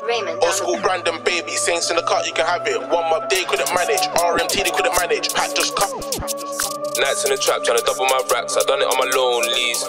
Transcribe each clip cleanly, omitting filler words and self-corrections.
Raymond. Old school Brandon, baby. Saints in the cut, you can have it. One mob, they couldn't manage. RMT, they couldn't manage. Pat just cut. Nights in the trap, tryna double my racks. I done it on my lonelies.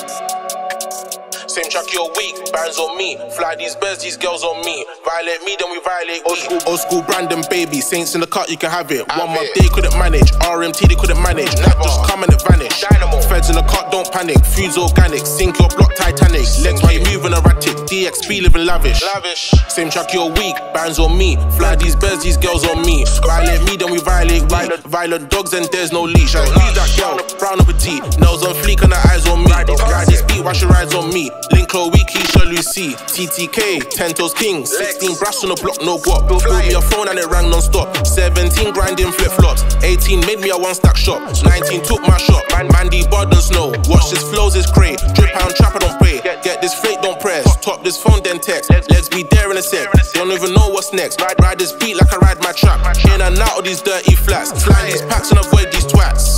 Same track, you're weak, bands on me. Fly these birds, these girls on me. Violate me, then we violate old school Brandon, baby. Saints in the cut, you can have it. One mob, they couldn't manage. RMT, they couldn't manage. Never. Just come and it vanish. Dynamo. Feds in the cut, don't panic. Fuse organic, sink your block Titanic. Legs while you moving erratic. DXP living lavish. Same track, you're weak, bands on me. Fly these birds, these girls on me. Violate me, then we violate we. Violent dogs and there's no leash. Who's that girl? Brown or petite. Nails on fleek and her eyes on me. Ride this beat while she rides on me. Link Chloe, Keisha, Lucy, TTK, 10 toes king, 16 brass on the block, no guap. Blew me a phone and it rang non-stop. 17 grinding flip-flops. 18 made me a one-stack shop. 19 took my shot. Mandy Bud Snow. Watch this flows, is cray. Drip pound trap, I don't pray. Get this flake, don't press. Top this phone, then text. Legs be there in a sec. Don't even know what's next. Ride this beat like I ride my trap. In and out of these dirty flats. Flying these packs and avoid these twats.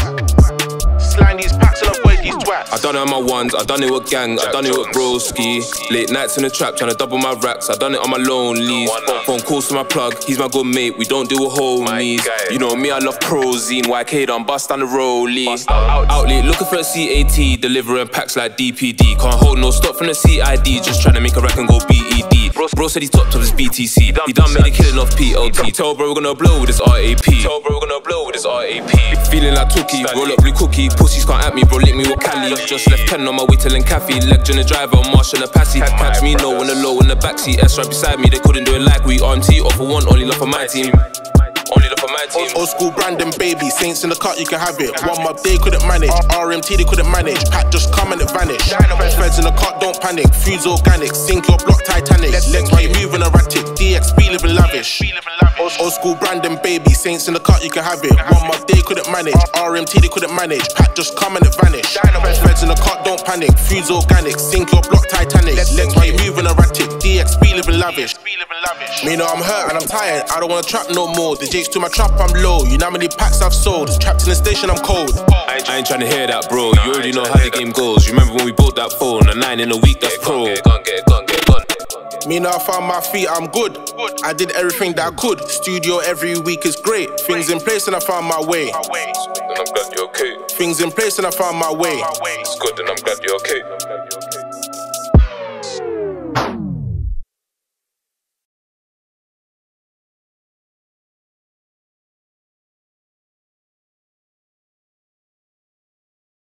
Slime these packs and avoid these twats. I done it on my ones, I done it with gang, I done it with broski. Late nights in the trap, tryna double my racks. I done it on my lonelies. Phone calls to my plug, he's my good mate. We don't do a homies. You know me, I love Prozine. YK done bust down the rollie. Outlet looking for a CAT, delivering packs like DPD. Can't hold no stop from the CID, just tryna make a rack and go BED. Bro said he topped up his BTC. He done made a killing off PLT. Tell bro we're gonna blow with this RAP. Feeling like Tookie, roll up blue cookie. Pussies can't at me, bro, link me with Cali. Just left Ken on my way to Lencafi. Leg in the driver, Marsh in the passy. Catch me low in the low in the backseat. S right beside me, they couldn't do it like we. RMT off for one, only love for my team. Old school Brandon, baby. Saints in the cut, you can have it. One mob, they couldn't manage. RMT, they couldn't manage. Pat just come and it vanish. Feds in the cut, don't panic. Fuse organic, sink your block Titanic. Legs while you moving erratic. DXP living lavish. Old school Brandon, baby. Saints in the cut, you can have it. One mob, they couldn't manage. RMT, they couldn't manage. Pat just come and it vanish. Feds in the cut, don't panic. Fuse organic, sink your block Titanic. Legs while you moving erratic. DXP living lavish. Me know I'm hurt and I'm tired. I don't wanna trap no more. The Jakes to my trap, I'm low. You know how many packs I've sold. Trapped in the station, I'm cold. I ain't tryna hear that, bro. You already know how the game goes. You remember when we bought that phone? A 9 in a week, that's pro. Get it gone. Me now I found my feet, I'm good. I did everything that I could. Studio every week is great. Things in place and I found my way. Then I'm glad you're okay. Things in place and I found my way. It's good, then I'm glad you're okay.